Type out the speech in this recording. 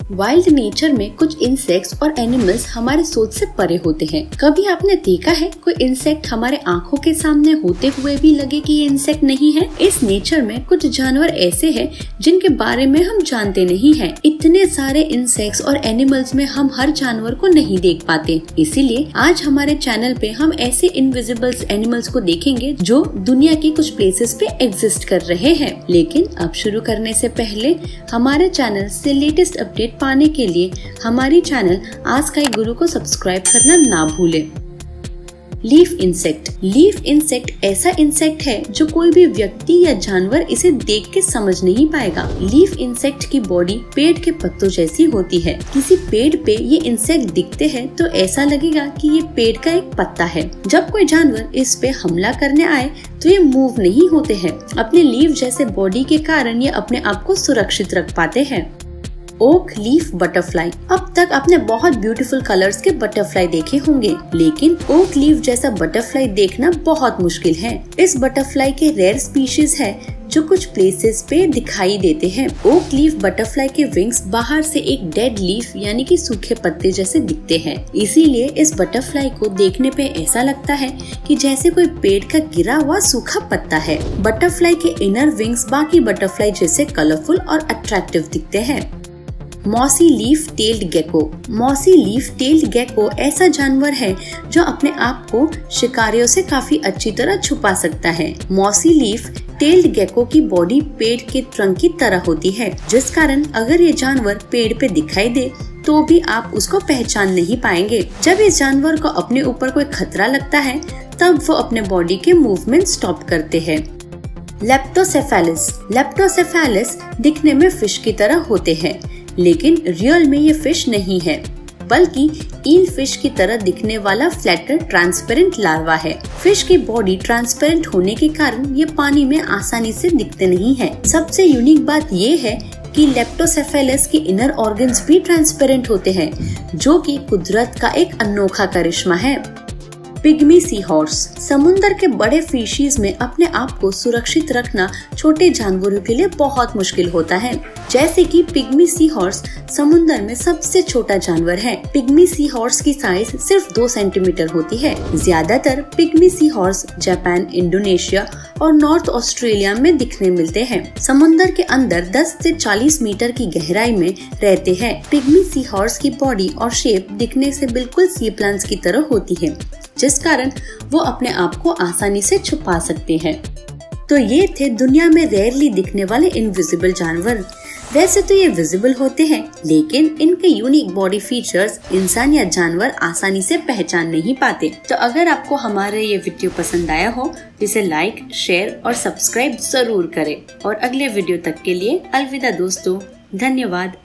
Wild nature में कुछ insects और एनिमल्स हमारे सोच से परे होते हैं। कभी आपने देखा है कोई इंसेक्ट हमारे आंखों के सामने होते हुए भी लगे कि ये इंसेक्ट नहीं है? इस नेचर में कुछ जानवर ऐसे हैं जिनके बारे में हम जानते नहीं हैं। इतने सारे इंसेक्ट्स और एनिमल्स में हम हर जानवर को नहीं देख पाते। इसीलिए आज हमारे चैनल पे हम ऐसे इनविजिबल एनिमल्स को देखेंगे जो दुनिया के कुछ प्लेसेस पे एग्जिस्ट कर रहे हैं। लेकिन अब शुरू करने से पहले हमारे चैनल से लेटेस्ट अपडेट पाने के लिए हमारी चैनल आस्क आई गुरु को सब्सक्राइब करना ना भूलें। लीफ इंसेक्ट ऐसा इंसेक्ट है जो कोई भी व्यक्ति या जानवर इसे देख के समझ नहीं पाएगा। लीफ इंसेक्ट की बॉडी पेड़ के पत्तों जैसी होती है। किसी पेड़ पे ये इंसेक्ट दिखते हैं तो ऐसा लगेगा कि ये पेड़ का एक पत्ता है। जब कोई जानवर इस पे हमला करने आए तो ये मूव नहीं होते हैं। अपने लीफ जैसे बॉडी के कारण ये अपने आप को सुरक्षित रख पाते हैं। Oak leaf butterfly. अब तक आपने बहुत ब्यूटीफुल कलर्स के बटरफ्लाई देखे होंगे, लेकिन ओक लीफ जैसा बटरफ्लाई देखना बहुत मुश्किल है। इस बटरफ्लाई के रेयर स्पीशीज है जो कुछ प्लेसेस पे दिखाई देते हैं। ओक लीफ बटरफ्लाई के विंग्स बाहर से एक डेड लीफ यानी कि सूखे पत्ते जैसे दिखते हैं। इसीलिए इस बटरफ्लाई को देखने पे ऐसा लगता है कि जैसे कोई पेड़ का गिरा हुआ सूखा पत्ता है। बटरफ्लाई के इनर विंग्स बाकी बटरफ्लाई जैसे कलरफुल और अट्रैक्टिव दिखते हैं। मॉसी लीफ टेल्ड गेको ऐसा जानवर है जो अपने आप को शिकारियों से काफी अच्छी तरह छुपा सकता है। मॉसी लीफ टेल्ड गेको की बॉडी पेड़ के ट्रंक की तरह होती है, जिस कारण अगर ये जानवर पेड़ पे दिखाई दे तो भी आप उसको पहचान नहीं पाएंगे। जब इस जानवर को अपने ऊपर कोई खतरा लगता है तब वो अपने बॉडी के मूवमेंट स्टॉप करते हैं। लेप्टोसेफेलस दिखने में फिश की तरह होते हैं, लेकिन रियल में ये फिश नहीं है, बल्कि ईल फिश की तरह दिखने वाला फ्लैटर ट्रांसपेरेंट लार्वा है। फिश की बॉडी ट्रांसपेरेंट होने के कारण ये पानी में आसानी से दिखते नहीं है। सबसे यूनिक बात ये है कि लेप्टोसेफेलस के इनर ऑर्गन्स भी ट्रांसपेरेंट होते हैं, जो कि कुदरत का एक अनोखा करिश्मा है। Pygmy sea horse. समुद्र के बड़े फिशीज में अपने आप को सुरक्षित रखना छोटे जानवरों के लिए बहुत मुश्किल होता है। जैसे कि पिग्मी सी हॉर्स समुद्र में सबसे छोटा जानवर है। पिग्मी सी हॉर्स की साइज सिर्फ 2 सेंटीमीटर होती है। ज्यादातर pygmy sea horse Japan, Indonesia और नॉर्थ ऑस्ट्रेलिया में दिखने मिलते हैं। समुद्र के अंदर 10 से 40 मीटर की गहराई में रहते हैं। पिग्मी सी हॉर्स की बॉडी और शेप दिखने से बिल्कुल सी प्लांट्स की तरह होती है, जिस कारण वो अपने आप को आसानी से छुपा सकते हैं। तो ये थे दुनिया में रेयरली दिखने वाले इनविजिबल जानवर। वैसे तो ये विजिबल होते हैं, लेकिन इनके यूनिक बॉडी फीचर्स इंसान या जानवर आसानी से पहचान नहीं पाते। तो अगर आपको हमारा ये वीडियो पसंद आया हो तो इसे लाइक, शेयर और सब्सक्राइब जरूर करें। और अगले वीडियो तक के लिए अलविदा दोस्तों, धन्यवाद।